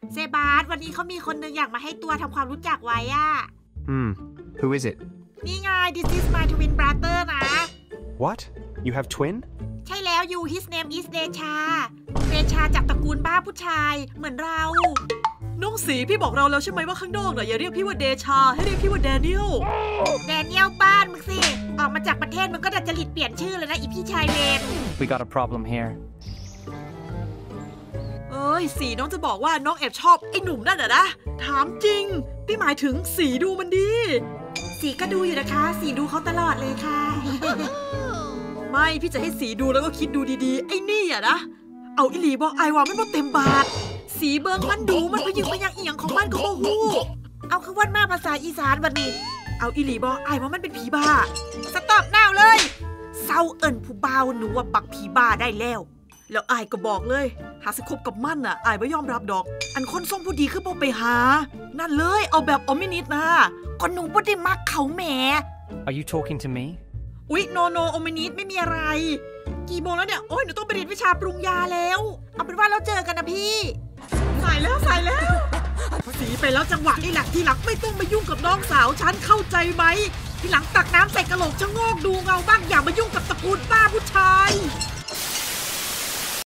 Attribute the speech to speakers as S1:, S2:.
S1: เซบาสวันนี้เขามีคนหนึ่งอยากมาให้ตัวทำความรู้จักไว้อะ
S2: Who is it?
S1: นี่ไง This is my twin brother นะ
S2: What? You have twin?
S1: ใช่แล้ว you his name is เดชาจากตระกูลบ้าผู้ชายเหมือนเรา
S3: น้องสีพี่บอกเราแล้วใช่ไหมว่าข้างนอกน่ะอย่าเรียกพี่ว่าเดชาให้เรียกพี่ว่าแดเนียล
S1: บ้านมึงสิออกมาจากประเทศมึงก็ดัดจริตเปลี่ยนชื่อเลยนะอีพี่ชายเวร
S4: We got a problem here.
S3: เอ้ยสีน้องจะบอกว่าน้องแอบชอบไอ้หนุ่มนั่นนะถามจริงพี่หมายถึงสีดูมันดี
S1: สีก็ดูอยู่นะคะสีดูเขาตลอดเลยค่ะ
S3: ไม่พี่จะให้สีดูแล้วก็คิดดูดีๆไอ้นี่อะนะเอาอิลีบอกไอว่าไม่บอกเต็มบาทสีเบิงมันดูมันพยึงพยังเอียงของมันก็โมโห
S1: เอาคือวันมาภาษาอีสานวันนี้
S3: เอาอิลีบอกไอว่ามันเป็นผีบ้า
S1: สต็อปน่าวเลยเศร้าเอิญผู้เบาหนูว่าปักผีบ้าได้แล้ว
S3: ไอก็บอกเลยหาสิคบกับมันน่ะไอไม่ยอมรับดอกอันคนส่งผู้ดีคือบอกไปหานั่นเลยเอาแบบออมินิตนะ
S1: คนหนูบ่ได้มักเขาแหม
S4: Are you talking to me?
S3: อุ๊ยโนออมินิตไม่มีอะไรกี่โมงแล้วเนี่ยโอ้ยหนูต้องไปเรียนวิชาปรุงยาแล้ว
S1: เอาเป็นว่าเราเจอกันนะพี่
S3: สายแล้วสีไปแล้วจังหวะนี่แหละทีหลังไม่ต้องมายุ่งกับน้องสาวฉันเข้าใจไหมทีหลังตักน้ำใส่กระโหลกชะโงกดูเงาบ้างอย่ามายุ่งกับตระกูลป้าผู้ชาย